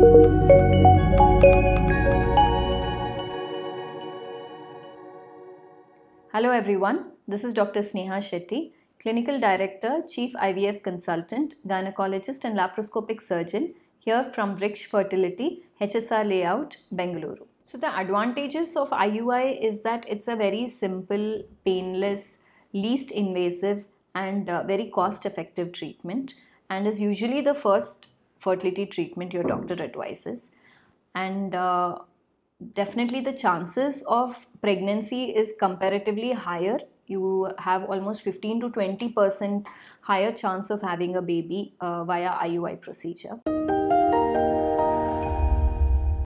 Hello everyone, this is Dr. Sneha Shetty, Clinical Director, Chief IVF Consultant, Gynecologist and Laparoscopic Surgeon here from Vriksh Fertility, HSR Layout, Bengaluru. So the advantages of IUI is that it's a very simple, painless, least invasive and very cost-effective treatment and is usually the first fertility treatment your doctor advises. And definitely the chances of pregnancy is comparatively higher. You have almost 15 to 20% higher chance of having a baby via IUI procedure.